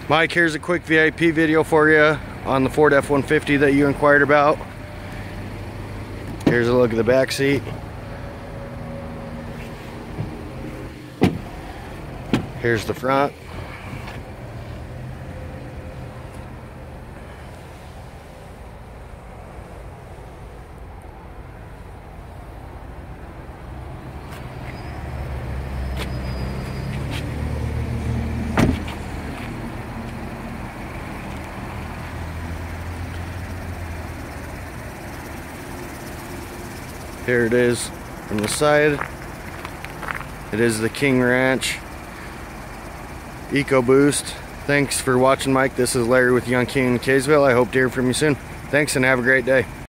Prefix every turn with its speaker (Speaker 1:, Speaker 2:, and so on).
Speaker 1: Mike, here's a quick VIP video for you on the Ford F-150 that you inquired about. Here's a look at the back seat. Here's the front. Here it is from the side. It is the King Ranch EcoBoost. Thanks for watching, Mike. This is Larry with Young King in Kaysville. I hope to hear from you soon. Thanks and have a great day.